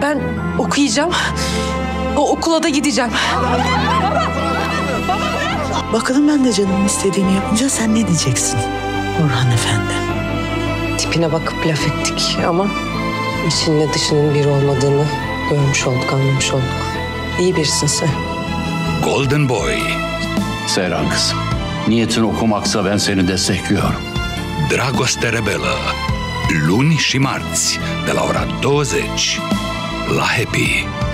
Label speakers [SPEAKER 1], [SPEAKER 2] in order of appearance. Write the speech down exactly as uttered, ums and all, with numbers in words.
[SPEAKER 1] Ben okuyacağım. O okula da gideceğim.
[SPEAKER 2] Bakalım ben de canımın istediğini yapınca sen ne diyeceksin Orhan Efendi?
[SPEAKER 1] Tipine bakıp laf ettik ama içinle dışının bir olmadığını görmüş olduk, anlamış olduk. İyi birisin sen.
[SPEAKER 3] Golden Boy.
[SPEAKER 4] Seyran kızım, niyetin okumaksa ben seni destekliyorum.
[SPEAKER 3] Dragoste Rebelă. Luni și marți, de la ora douăzeci, la Happy.